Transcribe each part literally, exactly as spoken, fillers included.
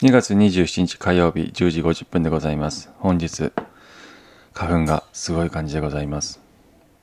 にがつにじゅうしちにち火曜日じゅうじごじゅっぷんでございます。本日、花粉がすごい感じでございます。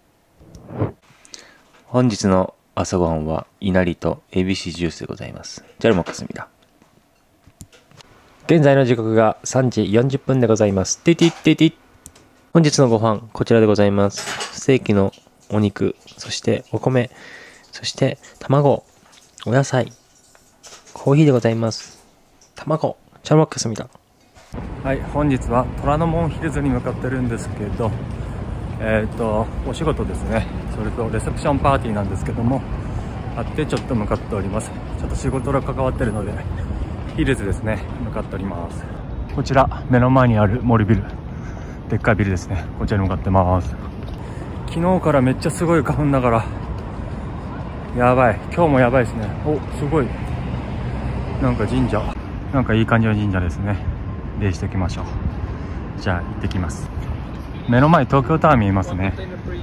本日の朝ごはんは稲荷と エービーシー ジュースでございます。ジャルモカスミだ。現在の時刻がさんじよんじゅっぷんでございます。ティティティティ。本日のご飯、こちらでございます。ステーキのお肉、そしてお米、そして卵、お野菜、コーヒーでございます。卵、ジャルモカスミだ。 はい、本日は虎ノ門ヒルズに向かってるんですけど、えっと、お仕事ですね。それとレセプションパーティーなんですけども、あってちょっと向かっております。ちょっと仕事が関わってるので、ヒルズですね、向かっております。こちら、目の前にある森ビル、でっかいビルですね。こちらに向かってます。昨日からめっちゃすごい花粉だから、やばい。今日もやばいですね。お、すごい。なんか神社。なんかいい感じの神社ですね。礼しておきましょう。じゃあ行ってきます。目の前東京タワー見えますね。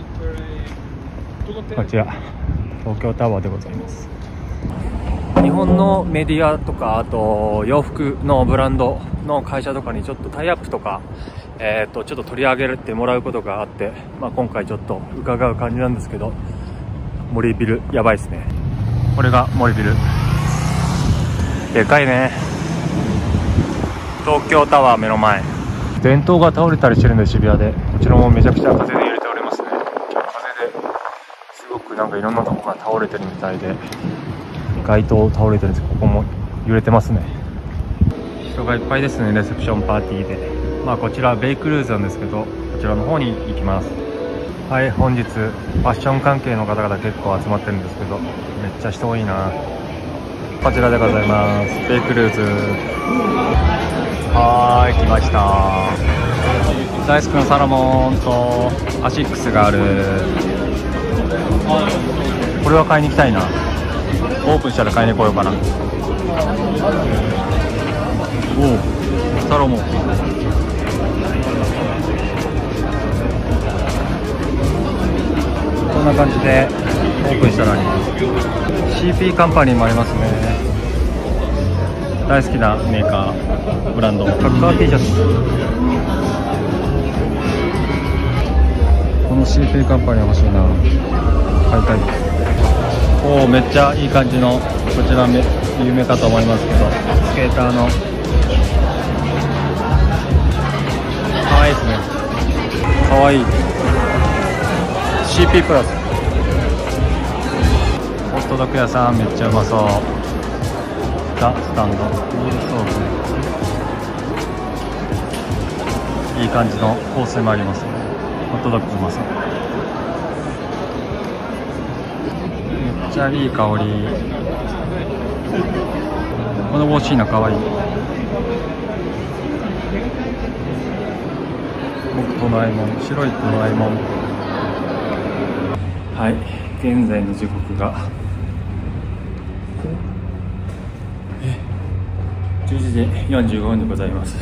こちら東京タワーでございます。日本のメディアとか、あと洋服のブランドの会社とかにちょっとタイアップとか、えー、とちょっと取り上げてもらうことがあって、まあ、今回ちょっと伺う感じなんですけど、森ビルやばいですね。これが森ビル、でかいね。東京タワー目の前、電灯が倒れたりしてるんで、渋谷で。こちらもめちゃくちゃ風で揺れておりますね。風ですごくなんかいろんなとこが倒れてるみたいで、街灯倒れてるんですけど、ここも揺れてますね。人がいっぱいですね、レセプションパーティーで。まあこちらベイクルーズなんですけど、こちらの方に行きます。はい、本日ファッション関係の方々結構集まってるんですけど、めっちゃ人多いな。こちらでございます。ベイクルーズ。はーい、来ました。大好きなサロモンとアシックスがある。これは買いに行きたいな。オープンしたら買いに来ようかな。おお、サロモン。こんな感じでオープンしたらあります。シーピー カンパニーもありますね。大好きなメーカー、ブランド、サッカー T シャツ。この シーピー カンパニー欲しいな。買いたいです。おお、めっちゃいい感じの、こちら有名かと思いますけど、スケーターの。かわいいですね。かわいい。シーピー プラス。ホットドッグ屋さん、めっちゃうまそう。ザ・スタンド、ビールソース。いい感じの香水もありますね。ホットドッグうまそう。めっちゃいい香り。この帽子いいな、かわいい。僕ドラえもん、白いドラえもん。はい、現在の時刻がじゅうじよんじゅうごふんでございます。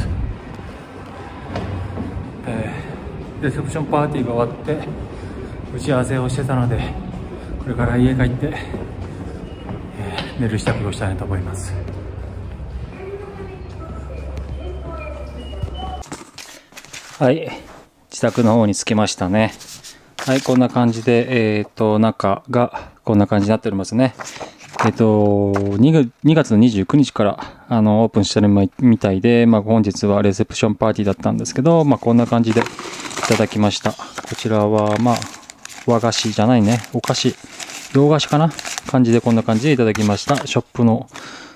えー、レセプションパーティーが終わって打ち合わせをしてたので、これから家帰って、えー、寝る支度をしたいと思います。はい、自宅の方に着きましたね。はい、こんな感じで、えっと、中がこんな感じになっておりますね。えっと、にがつのにじゅうくにちから、あの、オープンしてるみたいで、まあ、本日はレセプションパーティーだったんですけど、まあ、こんな感じでいただきました。こちらは、まあ、和菓子じゃないね、お菓子、洋菓子かな感じで、こんな感じでいただきました。ショップの、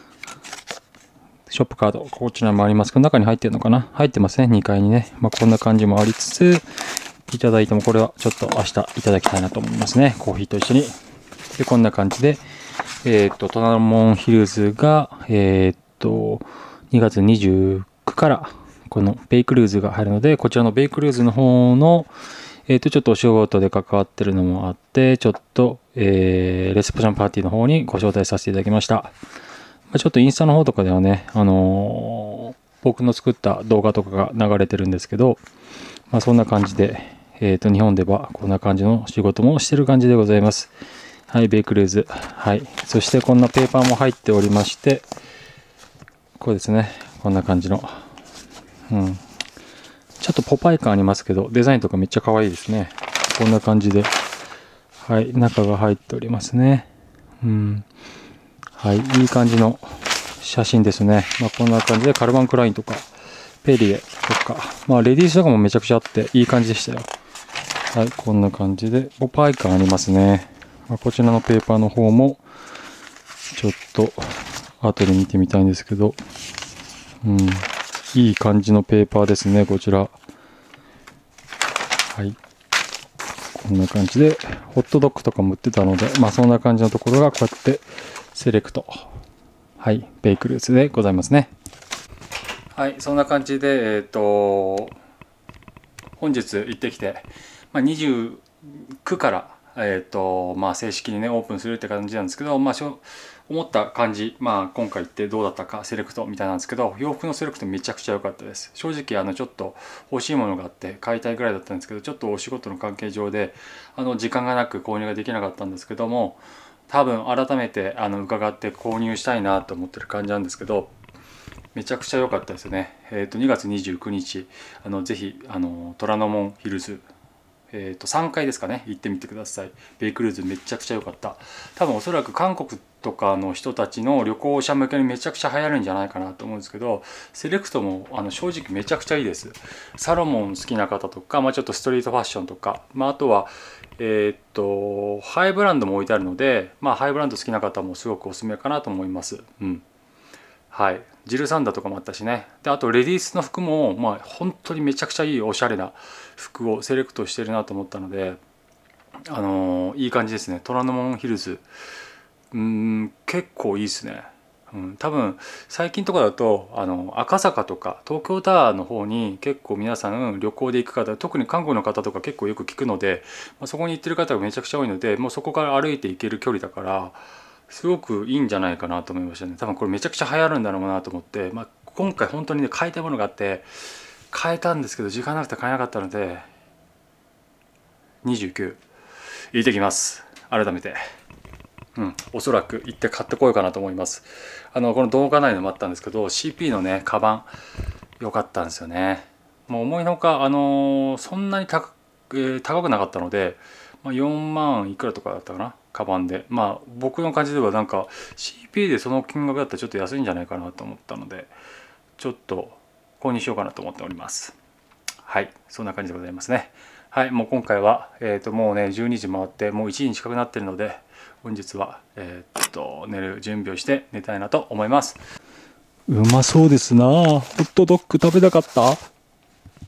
ショップカード、こちらもありますけど、中に入ってるのかな、入ってますね、にかいにね。まあ、こんな感じもありつつ、いただいても、これはちょっと明日いただきたいなと思いますね。コーヒーと一緒に。で、こんな感じで、えっと、虎ノ門ヒルズが、えっと、にがつにじゅうくから、このベイクルーズが入るので、こちらのベイクルーズの方の、えっと、ちょっとお仕事で関わってるのもあって、ちょっと、えー、レセプションパーティーの方にご招待させていただきました。まあ、ちょっとインスタの方とかではね、あのー、僕の作った動画とかが流れてるんですけど、まあ、そんな感じで、えっと、日本ではこんな感じの仕事もしてる感じでございます。はい、ベイクルーズ。はい。そしてこんなペーパーも入っておりまして、これですね。 こんな感じの。うん。ちょっとポパイ感ありますけど、デザインとかめっちゃ可愛いですね。こんな感じで。はい、中が入っておりますね。うん。はい、いい感じの写真ですね。まあ、こんな感じでカルバンクラインとか、ペリエとか、まあ、レディースとかもめちゃくちゃあって、いい感じでしたよ。はい、こんな感じで、ポパイ感ありますね。まあ、こちらのペーパーの方も、ちょっと、後で見てみたいんですけど、うん、いい感じのペーパーですね、こちら。はい。こんな感じで、ホットドッグとかも売ってたので、まあそんな感じのところがこうやってセレクト。はい、ベイクルーツでございますね。はい、そんな感じで、えっと、本日行ってきて、まあ、にじゅうくから、えっと、まあ正式にね、オープンするって感じなんですけど、まあしょ思った感じ、まあ今回行ってどうだったかセレクトみたいなんですけど、洋服のセレクトめちゃくちゃ良かったです。正直あのちょっと欲しいものがあって買いたいぐらいだったんですけど、ちょっとお仕事の関係上であの時間がなく購入ができなかったんですけども、多分改めてあの伺って購入したいなと思ってる感じなんですけど、めちゃくちゃ良かったですよね。えっとにがつにじゅうくにち、あのぜひあの虎ノ門ヒルズ、えー、とさんかいですかね、行ってみてください。ベイクルーズめちゃくちゃ良かった。多分おそらく韓国とかの人たちの旅行者向けにめちゃくちゃ流行るんじゃないかなと思うんですけど、セレクトもあの正直めちゃくちゃいいです。サロモン好きな方とか、まあ、ちょっとストリートファッションとか、まあ、あとはえっ、とハイブランドも置いてあるので、まあ、ハイブランド好きな方もすごくおすすめかなと思います。うん、はい、ジルサンダーとかもあったしね。であとレディースの服もまあ本当にめちゃくちゃいいおしゃれな服をセレクトしてるなと思ったので、あのーいい感じですね。虎ノ門ヒルズ、うーん結構いいですね。うん、多分最近とかだとあの赤坂とか東京タワーの方に結構皆さん旅行で行く方、特に韓国の方とか結構よく聞くので、まあ、そこに行ってる方がめちゃくちゃ多いので、もうそこから歩いて行ける距離だからすごくいいんじゃないかなと思いましたね。多分これめちゃくちゃ流行るんだろうなと思って、まあ、今回本当にね買いたいものがあって買えたんですけど時間なくて買えなかったのでにじゅうきゅう行ってきます。改めて、うん、おそらく行って買ってこようかなと思います。あのこの動画内でもあったんですけど シーピー のねカバン良かったんですよね。もう思いのほかあのーそんなに高く、えー高くなかったので、まあ、よんまんいくらとかだったかな、カバンで。まあ僕の感じではなんか シーピー でその金額だったらちょっと安いんじゃないかなと思ったので、ちょっと購入しようかなと思っております。はい、そんな感じでございますね。はい、もう今回は、えー、ともうねじゅうにじ回ってもういちじに近くなってるので、本日は、えー、と寝る準備をして寝たいなと思います。うまそうですな。ホットドッグ食べたかった。